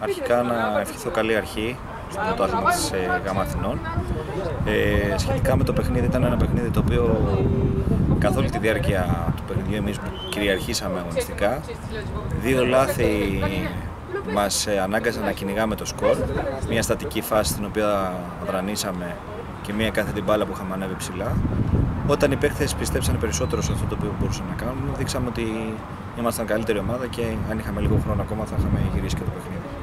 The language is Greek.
Αρχικά να ευχηθώ καλή αρχή στο πρωτάθλημα της ΓΑΜΑ Αθηνών. Σχετικά με το παιχνίδι, ήταν ένα παιχνίδι το οποίο καθ' όλη τη διάρκεια του παιχνιδιού εμείς κυριαρχήσαμε αγωνιστικά. Δύο λάθη μας ανάγκασαν να κυνηγάμε το σκορ. Μια στατική φάση στην οποία δρανήσαμε και μια κάθετη μπάλα που είχαμε ανέβει ψηλά. Όταν οι παίκτες πιστέψαν περισσότερο σε αυτό το οποίο μπορούσαν να κάνουν, δείξαμε ότι ήμασταν καλύτερη ομάδα και αν είχαμε λίγο χρόνο ακόμα θα είχαμε γυρίσει και το παιχνίδι.